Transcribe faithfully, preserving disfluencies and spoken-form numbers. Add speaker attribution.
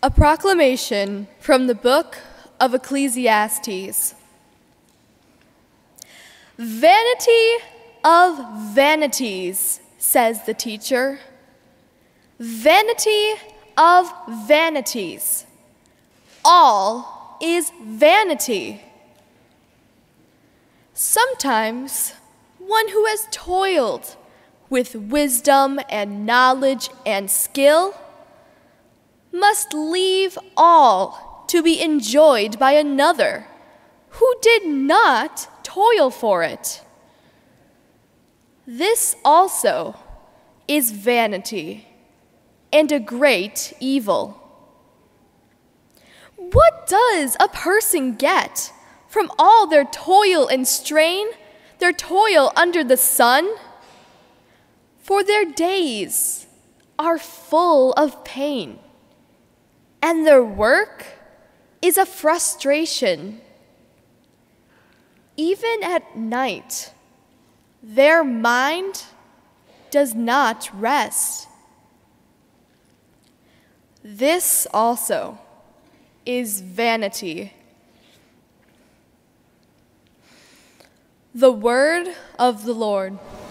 Speaker 1: A proclamation from the book of Ecclesiastes. Vanity of vanities, says the teacher. Vanity of vanities. All is vanity. Sometimes one who has toiled with wisdom and knowledge and skill must leave all to be enjoyed by another who did not toil for it. This also is vanity and a great evil. What does a person get from all their toil and strain, their toil under the sun? For their days are full of pain, and their work is a frustration. Even at night, their mind does not rest. This also is vanity. The word of the Lord.